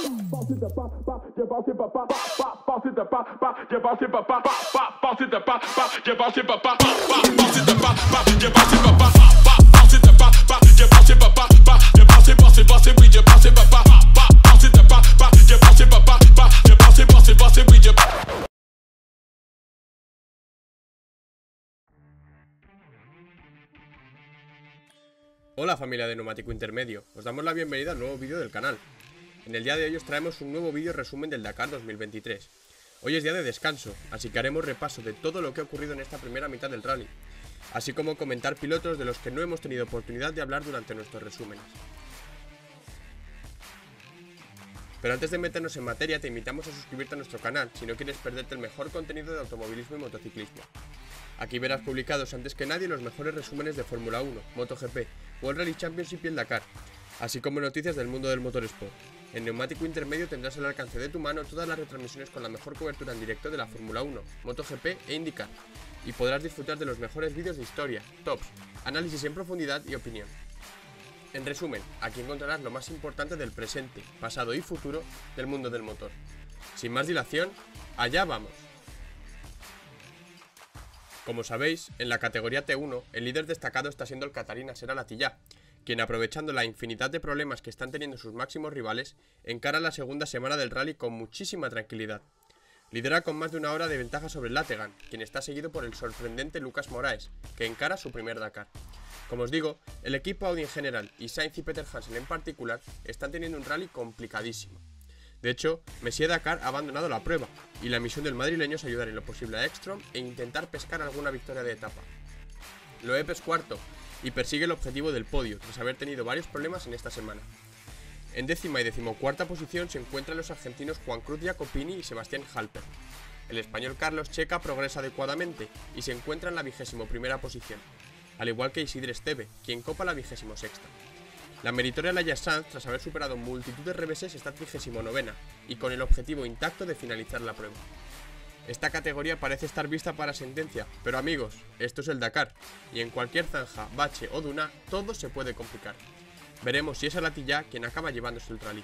Hola familia de Neumático Intermedio, os damos la bienvenida al nuevo vídeo del canal. En el día de hoy os traemos un nuevo vídeo resumen del Dakar 2023. Hoy es día de descanso, así que haremos repaso de todo lo que ha ocurrido en esta primera mitad del rally, así como comentar pilotos de los que no hemos tenido oportunidad de hablar durante nuestros resúmenes. Pero antes de meternos en materia, te invitamos a suscribirte a nuestro canal si no quieres perderte el mejor contenido de automovilismo y motociclismo. Aquí verás publicados antes que nadie los mejores resúmenes de Fórmula 1, MotoGP, World Rally Championship y el Dakar, así como noticias del mundo del motorsport. En Neumático Intermedio tendrás al alcance de tu mano todas las retransmisiones con la mejor cobertura en directo de la Fórmula 1, MotoGP e IndyCar, y podrás disfrutar de los mejores vídeos de historia, tops, análisis en profundidad y opinión. En resumen, aquí encontrarás lo más importante del presente, pasado y futuro del mundo del motor. Sin más dilación, allá vamos. Como sabéis, en la categoría T1, el líder destacado está siendo el catarí Nasser Al-Attiyah, quien, aprovechando la infinidad de problemas que están teniendo sus máximos rivales, encara la segunda semana del rally con muchísima tranquilidad. Lidera con más de una hora de ventaja sobre Lettegan, quien está seguido por el sorprendente Lucas Moraes, que encara su primer Dakar. Como os digo, el equipo Audi en general y Sainz y Peter Hansen en particular están teniendo un rally complicadísimo. De hecho, Messier Dakar ha abandonado la prueba, y la misión del madrileño es ayudar en lo posible a Ekstrom e intentar pescar alguna victoria de etapa. Loeb es cuarto, y persigue el objetivo del podio, tras haber tenido varios problemas en esta semana. En décima y decimocuarta posición se encuentran los argentinos Juan Cruz Jacopini y Sebastián Halper. El español Carlos Checa progresa adecuadamente, y se encuentra en la 21ª posición, al igual que Isidre Esteve, quien copa la 26ª. La meritoria Laia Sanz, tras haber superado multitud de reveses, está 39ª, y con el objetivo intacto de finalizar la prueba. Esta categoría parece estar vista para sentencia, pero amigos, esto es el Dakar, y en cualquier zanja, bache o duna, todo se puede complicar. Veremos si es Al-Attiyah quien acaba llevándose el rally.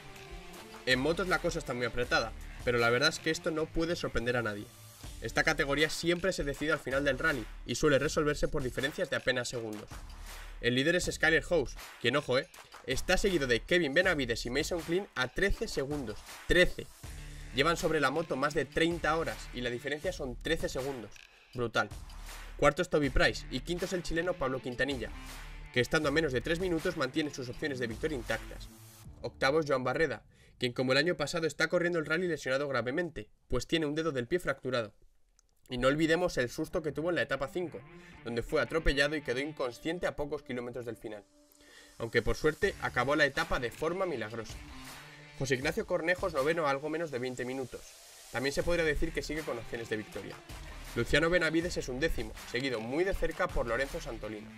En motos la cosa está muy apretada, pero la verdad es que esto no puede sorprender a nadie. Esta categoría siempre se decide al final del rally, y suele resolverse por diferencias de apenas segundos. El líder es Skyler House, quien, ojo, está seguido de Kevin Benavides y Mason Klein a 13 segundos. 13. Llevan sobre la moto más de 30 horas y la diferencia son 13 segundos. Brutal. Cuarto es Toby Price y quinto es el chileno Pablo Quintanilla, que estando a menos de 3 minutos mantiene sus opciones de victoria intactas. Octavo es Joan Barreda, quien como el año pasado está corriendo el rally lesionado gravemente, pues tiene un dedo del pie fracturado. Y no olvidemos el susto que tuvo en la etapa 5, donde fue atropellado y quedó inconsciente a pocos kilómetros del final. Aunque por suerte acabó la etapa de forma milagrosa. José Ignacio Cornejos noveno a algo menos de 20 minutos. También se podría decir que sigue con opciones de victoria. Luciano Benavides es un décimo, seguido muy de cerca por Lorenzo Santolino.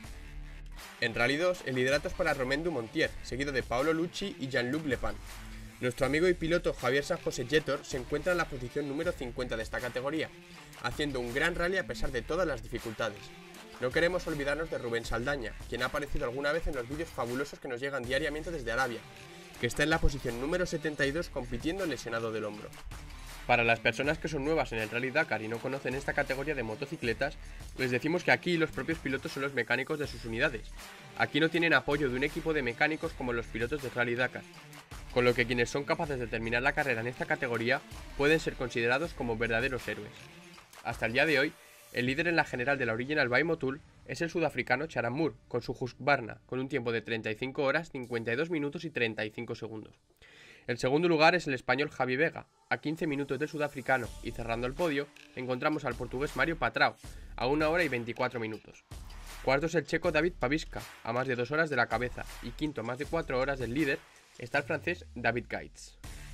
En Rally 2, el liderato es para Romain Dumontier, seguido de Paolo Lucci y Jean-Luc Lepin. Nuestro amigo y piloto Javier San José Jetor se encuentra en la posición número 50 de esta categoría, haciendo un gran rally a pesar de todas las dificultades. No queremos olvidarnos de Rubén Saldaña, quien ha aparecido alguna vez en los vídeos fabulosos que nos llegan diariamente desde Arabia, que está en la posición número 72 compitiendo lesionado del hombro. Para las personas que son nuevas en el Rally Dakar y no conocen esta categoría de motocicletas, les decimos que aquí los propios pilotos son los mecánicos de sus unidades. Aquí no tienen apoyo de un equipo de mecánicos como los pilotos de Rally Dakar, con lo que quienes son capaces de terminar la carrera en esta categoría pueden ser considerados como verdaderos héroes. Hasta el día de hoy, el líder en la general de la Original by Motul es el sudafricano Charan Moore, con su Husqvarna, con un tiempo de 35 horas, 52 minutos y 35 segundos. El segundo lugar es el español Javi Vega, a 15 minutos del sudafricano, y cerrando el podio, encontramos al portugués Mario Patrao, a 1 hora y 24 minutos. Cuarto es el checo David Paviska, a más de 2 horas de la cabeza, y quinto a más de 4 horas del líder está el francés David Gates.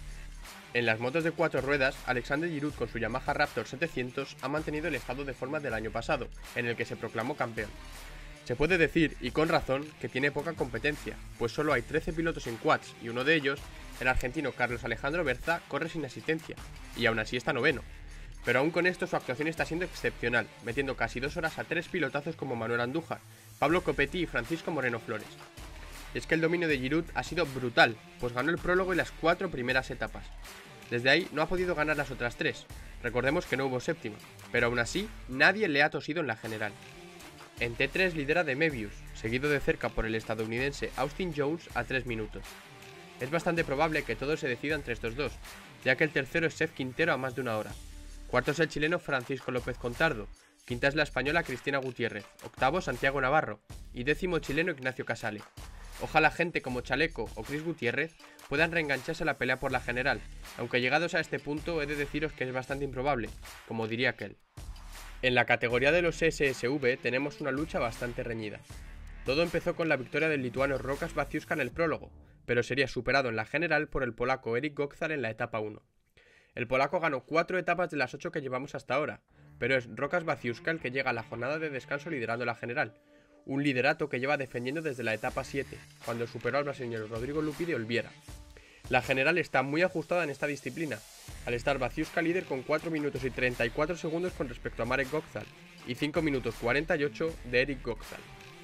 En las motos de 4 ruedas, Alexander Giroud con su Yamaha Raptor 700 ha mantenido el estado de forma del año pasado, en el que se proclamó campeón. Se puede decir, y con razón, que tiene poca competencia, pues solo hay 13 pilotos en quads y uno de ellos, el argentino Carlos Alejandro Berza, corre sin asistencia, y aún así está noveno. Pero aún con esto su actuación está siendo excepcional, metiendo casi 2 horas a 3 pilotazos como Manuel Andújar, Pablo Copetti y Francisco Moreno Flores. y es que el dominio de Giroud ha sido brutal, pues ganó el prólogo y las 4 primeras etapas. Desde ahí no ha podido ganar las otras 3, recordemos que no hubo séptima, pero aún así nadie le ha tosido en la general. En T3 lidera de Mebius, seguido de cerca por el estadounidense Austin Jones a 3 minutos. Es bastante probable que todo se decida entre estos dos, ya que el tercero es Sef Quintero a más de 1 hora. Cuarto es el chileno Francisco López Contardo, quinta es la española Cristina Gutiérrez, octavo Santiago Navarro y décimo chileno Ignacio Casale. Ojalá gente como Chaleco o Cris Gutiérrez puedan reengancharse a la pelea por la general, aunque llegados a este punto he de deciros que es bastante improbable, como diría aquel. En la categoría de los SSV tenemos una lucha bastante reñida. Todo empezó con la victoria del lituano Rokas Baciuszka en el prólogo, pero sería superado en la general por el polaco Erik Gokzal en la etapa 1. El polaco ganó 4 etapas de las 8 que llevamos hasta ahora, pero es Rokas Baciuszka el que llega a la jornada de descanso liderando la general, un liderato que lleva defendiendo desde la etapa 7, cuando superó al brasileño Rodrigo Lupi de Olviera. La general está muy ajustada en esta disciplina, al estar Baciuszka líder con 4 minutos y 34 segundos con respecto a Marek Gokzal, y 5 minutos 48 de Erik Gokzal.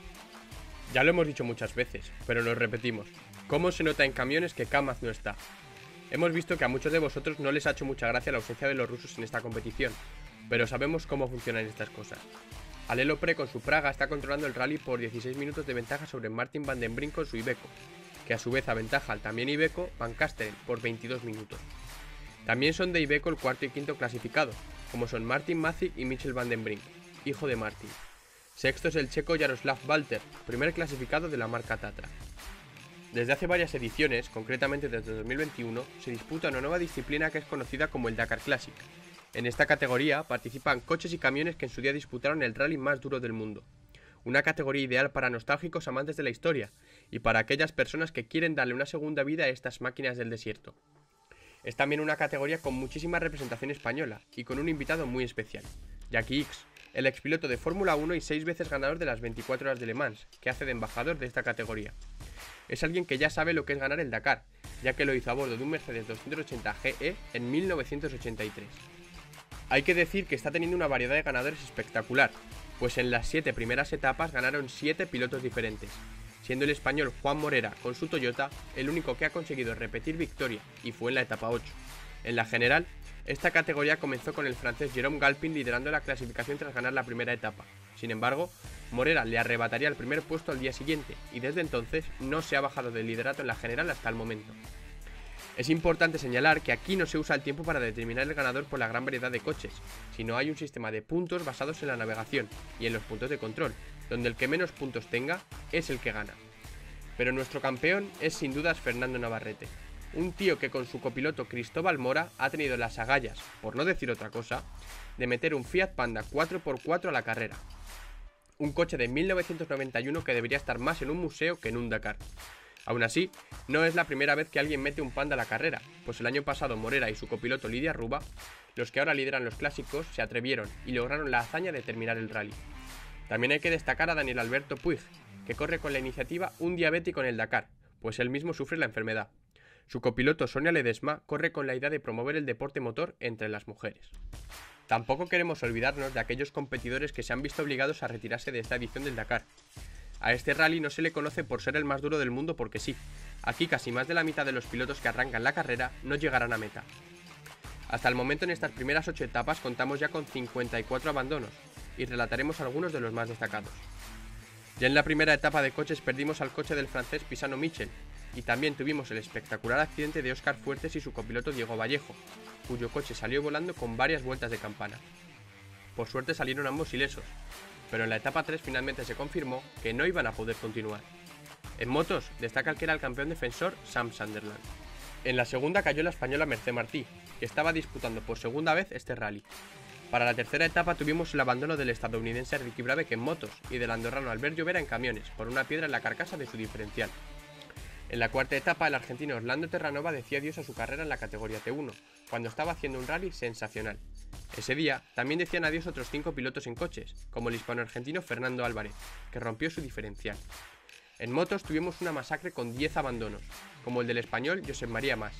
Ya lo hemos dicho muchas veces, pero lo repetimos, ¿cómo se nota en camiones que Kamaz no está? Hemos visto que a muchos de vosotros no les ha hecho mucha gracia la ausencia de los rusos en esta competición, pero sabemos cómo funcionan estas cosas. Alelo Pre con su Praga está controlando el rally por 16 minutos de ventaja sobre Martin van den Brink con su Iveco, que a su vez aventaja al también Iveco Van Kastelen por 22 minutos. También son de Iveco el cuarto y quinto clasificado, como son Martin Macic y Michel van den Brink, hijo de Martin. Sexto es el checo Jaroslav Walter, primer clasificado de la marca Tatra. Desde hace varias ediciones, concretamente desde 2021, se disputa una nueva disciplina que es conocida como el Dakar Classic. En esta categoría participan coches y camiones que en su día disputaron el rally más duro del mundo. Una categoría ideal para nostálgicos amantes de la historia y para aquellas personas que quieren darle una segunda vida a estas máquinas del desierto. Es también una categoría con muchísima representación española y con un invitado muy especial, Jackie Ickx, el expiloto de Fórmula 1 y 6 veces ganador de las 24 horas de Le Mans, que hace de embajador de esta categoría. Es alguien que ya sabe lo que es ganar el Dakar, ya que lo hizo a bordo de un Mercedes 280 GE en 1983. Hay que decir que está teniendo una variedad de ganadores espectacular, pues en las 7 primeras etapas ganaron 7 pilotos diferentes, siendo el español Juan Morera con su Toyota el único que ha conseguido repetir victoria, y fue en la etapa 8. En la general, esta categoría comenzó con el francés Jérôme Galpin liderando la clasificación tras ganar la primera etapa. Sin embargo, Morera le arrebataría el primer puesto al día siguiente, y desde entonces no se ha bajado del liderato en la general hasta el momento. Es importante señalar que aquí no se usa el tiempo para determinar el ganador por la gran variedad de coches, sino hay un sistema de puntos basados en la navegación y en los puntos de control, donde el que menos puntos tenga es el que gana. Pero nuestro campeón es sin dudas Fernando Navarrete, un tío que con su copiloto Cristóbal Mora ha tenido las agallas, por no decir otra cosa, de meter un Fiat Panda 4x4 a la carrera. Un coche de 1991 que debería estar más en un museo que en un Dakar. Aún así, no es la primera vez que alguien mete un Panda a la carrera, pues el año pasado Morera y su copiloto Lidia Ruba, los que ahora lideran los clásicos, se atrevieron y lograron la hazaña de terminar el rally. También hay que destacar a Daniel Alberto Puig, que corre con la iniciativa Un Diabético en el Dakar, pues él mismo sufre la enfermedad. Su copiloto Sonia Ledesma corre con la idea de promover el deporte motor entre las mujeres. Tampoco queremos olvidarnos de aquellos competidores que se han visto obligados a retirarse de esta edición del Dakar. A este rally no se le conoce por ser el más duro del mundo porque sí, aquí casi más de la mitad de los pilotos que arrancan la carrera no llegarán a meta. Hasta el momento en estas primeras 8 etapas contamos ya con 54 abandonos, y relataremos algunos de los más destacados. Ya en la primera etapa de coches perdimos al coche del francés Pisano Michel, y también tuvimos el espectacular accidente de Óscar Fuertes y su copiloto Diego Vallejo, cuyo coche salió volando con varias vueltas de campana. Por suerte salieron ambos ilesos, pero en la etapa 3 finalmente se confirmó que no iban a poder continuar. En motos destaca el que era el campeón defensor Sam Sunderland. En la segunda cayó la española Mercé Martí, que estaba disputando por segunda vez este rally. Para la tercera etapa tuvimos el abandono del estadounidense Ricky Brabec en motos y del andorrano Albert Llovera en camiones, por una piedra en la carcasa de su diferencial. En la cuarta etapa, el argentino Orlando Terranova decía adiós a su carrera en la categoría T1, cuando estaba haciendo un rally sensacional. Ese día también decían adiós otros 5 pilotos en coches, como el hispano-argentino Fernando Álvarez, que rompió su diferencial. En motos tuvimos una masacre con 10 abandonos, como el del español Josep María Mas.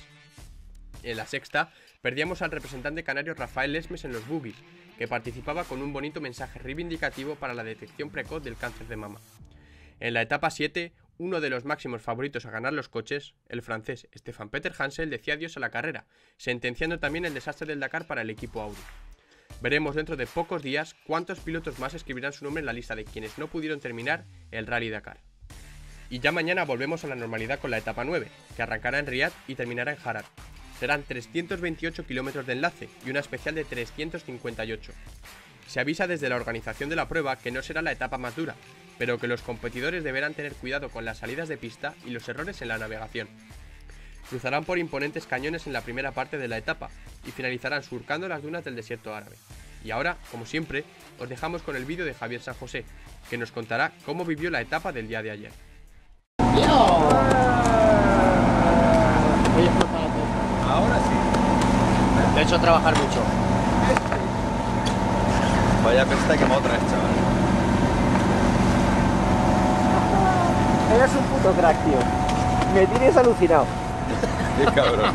En la sexta, perdíamos al representante canario Rafael Lesmes en los buggies, que participaba con un bonito mensaje reivindicativo para la detección precoz del cáncer de mama. En la etapa 7, uno de los máximos favoritos a ganar los coches, el francés Stefan Peter Hansel decía adiós a la carrera, sentenciando también el desastre del Dakar para el equipo Audi. Veremos dentro de pocos días cuántos pilotos más escribirán su nombre en la lista de quienes no pudieron terminar el Rally Dakar. Y ya mañana volvemos a la normalidad con la etapa 9, que arrancará en Riad y terminará en Harar. Serán 328 kilómetros de enlace y una especial de 358. Se avisa desde la organización de la prueba que no será la etapa más dura, pero que los competidores deberán tener cuidado con las salidas de pista y los errores en la navegación. Cruzarán por imponentes cañones en la primera parte de la etapa y finalizarán surcando las dunas del desierto árabe. Y ahora, como siempre, os dejamos con el vídeo de Javier San José, que nos contará cómo vivió la etapa del día de ayer. Ahora sí. Te he hecho trabajar mucho. Vaya pesta que me otra vez, chaval. Eres un puto crack, tío. Me tienes alucinado. Qué cabrón.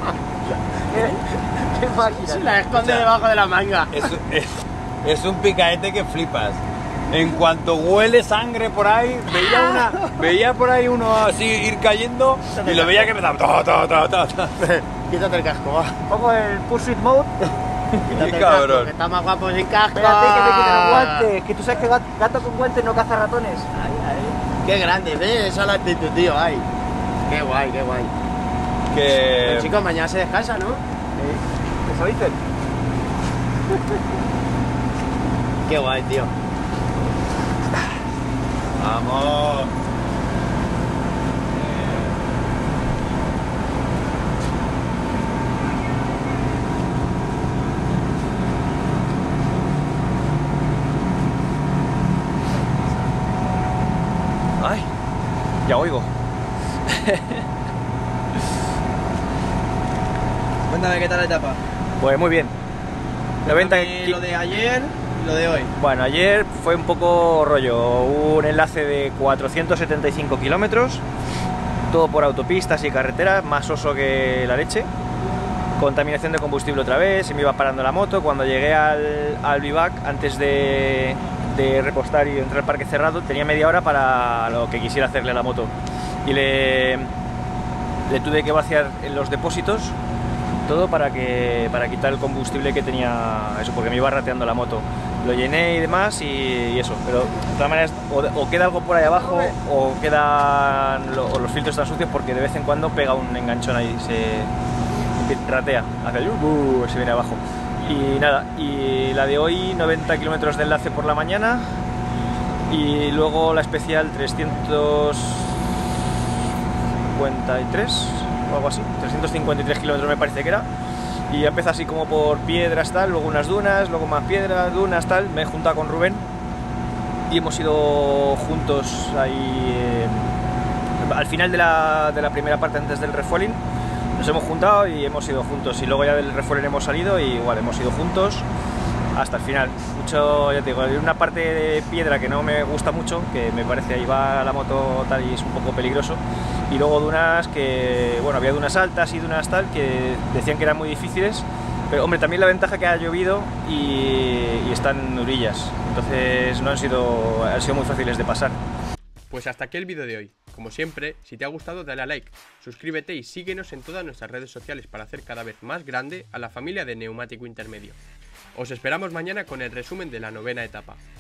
Qué máquina. Se la esconde debajo de la manga. Es un picaete que flipas. En cuanto huele sangre por ahí, veía por ahí uno así ir cayendo y lo veía que empezaba. Quítate el casco, va. Pongo el Pursuit Mode. Quítate Qué el cabrón. casco, que está más guapo sin casco. Espérate que me quiten el guante. Que tú sabes que gato con guante no caza ratones. Qué grande, ¿ves? Esa es la actitud, tío, ay. Qué guay, qué guay. Que Pero, chicos, mañana se descansa, ¿no? Eso dicen. Qué guay, tío. vamos. Ay, ya oigo. Cuéntame qué tal la etapa. Pues muy bien. 90 Lo de ayer y lo de hoy. Bueno, ayer fue un poco rollo, un enlace de 475 kilómetros, todo por autopistas y carreteras, más oso que la leche, contaminación de combustible otra vez, se me iba parando la moto. Cuando llegué al vivac, antes de repostar y entrar al parque cerrado, tenía media hora para lo que quisiera hacerle a la moto y le tuve que vaciar en los depósitos todo para quitar el combustible que tenía, eso, porque me iba rateando la moto. Lo llené y demás y eso, pero de todas maneras o queda algo por ahí abajo o quedan los filtros están sucios, porque de vez en cuando pega un enganchón ahí, se ratea, hace el se viene abajo. Y nada, y la de hoy 90 kilómetros de enlace por la mañana y luego la especial 353 o algo así, 353 kilómetros me parece que era. Y empieza así como por piedras, tal, luego unas dunas, luego más piedras, dunas, tal. Me he juntado con Rubén y hemos ido juntos ahí al final de la primera parte, antes del refueling. Nos hemos juntado y hemos ido juntos, y luego ya del refueling hemos salido y igual hemos ido juntos hasta el final. Mucho, ya te digo, hay una parte de piedra que no me gusta mucho, que me parece ahí va la moto tal y es un poco peligroso. Y luego dunas que, bueno, había dunas altas y dunas tal que decían que eran muy difíciles, pero hombre, también la ventaja que ha llovido y están durillas, entonces no han sido muy fáciles de pasar. Pues hasta aquí el vídeo de hoy. Como siempre, si te ha gustado dale a like, suscríbete y síguenos en todas nuestras redes sociales para hacer cada vez más grande a la familia de Neumático Intermedio. Os esperamos mañana con el resumen de la 9ª etapa.